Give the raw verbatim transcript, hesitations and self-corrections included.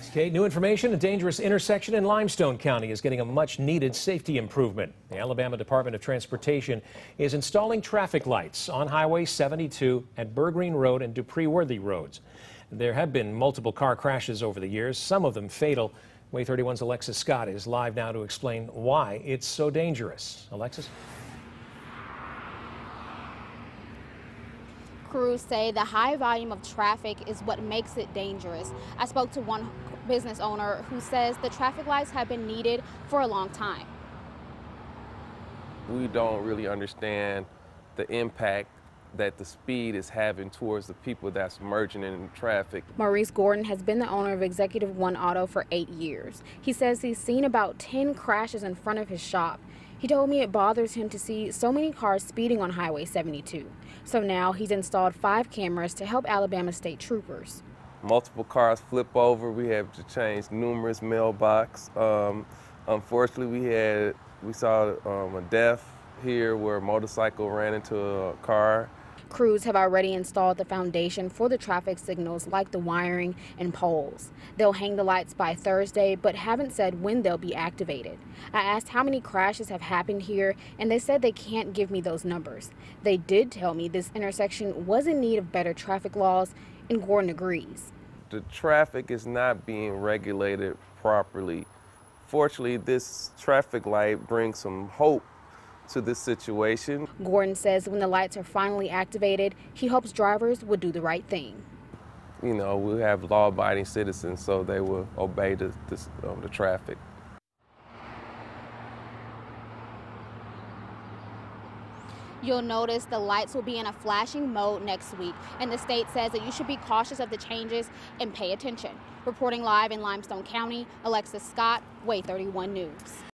Okay, new information. A dangerous intersection in Limestone County is getting a much-needed safety improvement. The Alabama Department of Transportation is installing traffic lights on Highway seventy-two at Burgreen Road and Dupree Worthy roads. There have been multiple car crashes over the years, some of them fatal. W A Y thirty-one's Alexis Scott is live now to explain why it's so dangerous. Alexis? Crews say the high volume of traffic is what makes it dangerous. I spoke to one business owner who says the traffic lights have been needed for a long time. We don't really understand the impact that the speed is having towards the people that's merging in traffic. Maurice Gordon has been the owner of Executive One Auto for eight years. He says he's seen about ten crashes in front of his shop. He told me it bothers him to see so many cars speeding on Highway seventy-two. So now he's installed five cameras to help Alabama state troopers. Multiple cars flip over. We have to change numerous mailbox. Um, unfortunately, we had we saw um, a death here where a motorcycle ran into a car. Crews have already installed the foundation for the traffic signals, like the wiring and poles. They'll hang the lights by Thursday, but haven't said when they'll be activated. I asked how many crashes have happened here, and they said they can't give me those numbers. They did tell me this intersection was in need of better traffic laws, and Gordon agrees. The traffic is not being regulated properly. Fortunately, this traffic light brings some hope to this situation. Gordon says when the lights are finally activated, he hopes drivers will do the right thing. You know, we have law-abiding citizens, so they will obey the, the, um, the traffic. You'll notice the lights will be in a flashing mode next week, and the state says that you should be cautious of the changes and pay attention. Reporting live in Limestone County, Alexis Scott, W A Y thirty-one News.